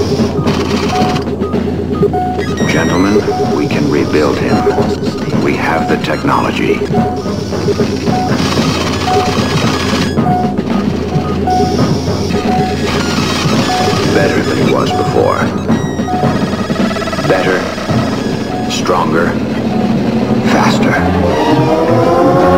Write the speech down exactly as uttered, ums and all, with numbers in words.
Gentlemen, we can rebuild him. We have the technology. Better than he was before. Better, stronger, faster.